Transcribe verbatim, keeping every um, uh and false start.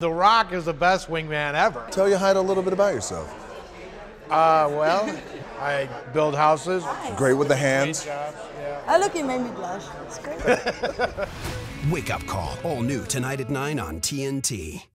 The Rock is the best wingman ever. Tell your height a little bit about yourself. Uh, well, I build houses. Nice. Great with the hands. Great jobs, yeah. Oh, look, you made me blush. It's great. Wake Up Call, all new tonight at nine on T N T.